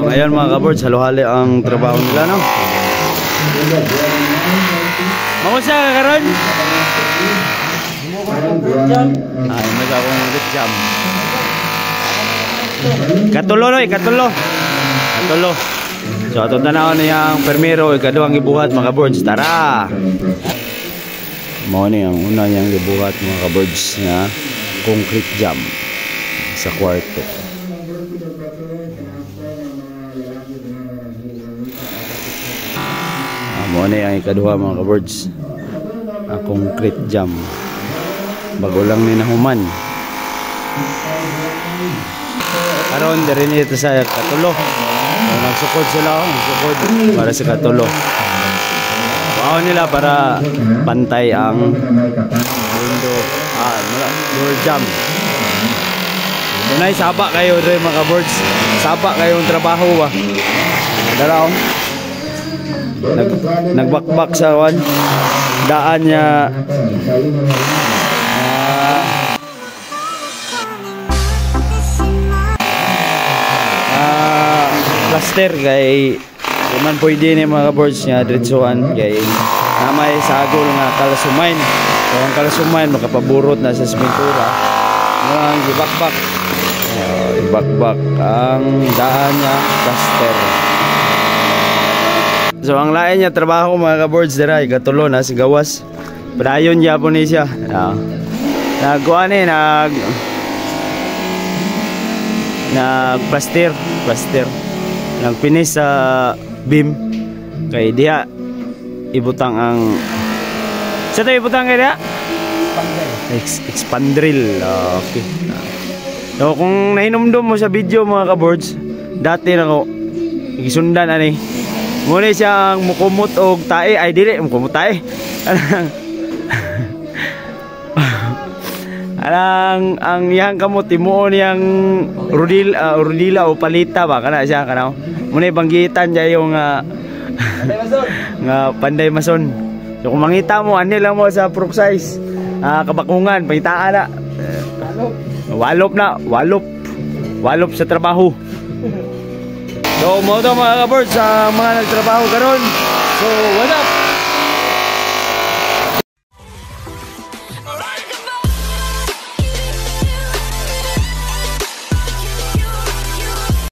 ngayon mga kaboards, halo-hali ang trabaho nila, no? Mamusta ka karon? Ay, mas akong jam. Katulo. So atong tanawon niyang permero ikaduhang gibuhat mga kaboards. Tara. Mao ni ang una niyang gibuhat mga kaboards na concrete jam sa kwarto. Mao ni ang ikaduha mga kaboards. Ang concrete jam. Bago lang ni nahuman. Karon diri ni ito sa katulo. Nagsukod sila, para sa katulo. Wow nila para pantay ang window, door jam. Tunay saba kayo rin mga boards. Saba kayong trabaho ba? Dalaw. Nagbakbak sa wan. Daan niya plaster kay man pwede ni mga boards niya diretsuhan kay namay sagol nga kalasumain. So ang kalasumain makapaburot na sa sementura. Ang ibakbak. Ibakbak ang daan niya plaster. So ang lain niya trabaho mga boards dira katulo na si gawas. Padayon niya po ni siya. Nagkuan ni plaster. Nagpinis sa beam kay diha ibutang ang sa tayo ibutang kay diha expandril. Okay. So kung nahinumdum mo sa video mga kaboards, dati nako igisundan ani muna siyang mukumot og tae ay dili mukumot tae ang yang kamot timuon yang rodila o palita ba kana siya kana muna banggitan diya yung nga panday mason. So kung mangita mo ani lang mo sa proof size kabakungan pangitaan na walop sa trabaho. So mo to mga kaboards sa mga nagtrabaho karon. So what up?